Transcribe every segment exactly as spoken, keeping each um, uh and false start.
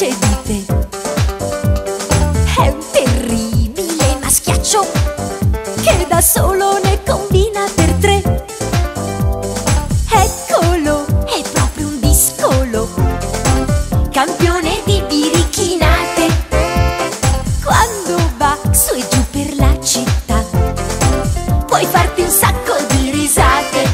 vivace di te. È un terribile maschiaccio che da solo ne combina per tre. Eccolo, è proprio un discolo, campione di birichinate. Quando va su e giù per la città puoi farti un sacco di risate.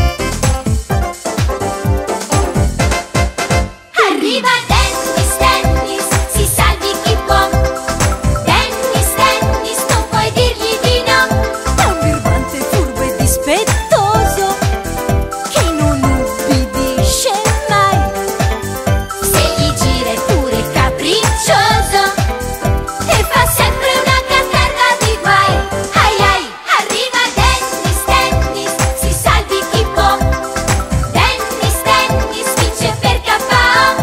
Arriva Dennis, Dennis, si salvi chi può. Dennis, Dennis, non puoi dirgli di no. È un birbante furbo e dispettoso che non ubbidisce mai. Se gli gira è pure capriccioso e fa sempre una caterva di guai. Ai ai, arriva Dennis, Dennis, si salvi chi può. Dennis, Dennis, vince per K O.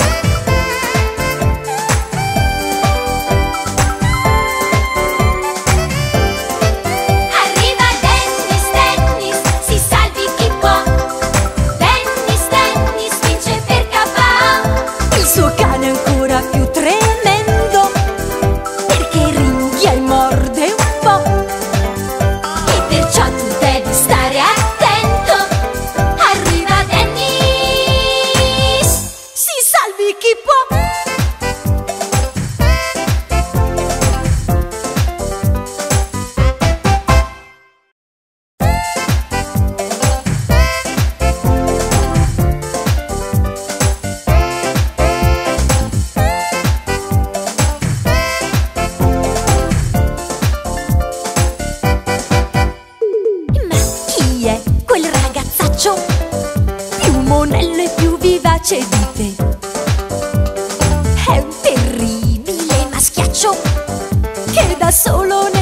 Arriva Dennis, Dennis, si salvi chi può. Dennis, Dennis, vince per K O. Il suo cane è ancora più tremendo perché ringhia e morde un po', e perciò tu devi stare attento. Arriva Dennis, si salvi chi può. Ma chi è quel ragazzaccio più monello e più vivace di te? È un terribile maschiaccio che da solo ne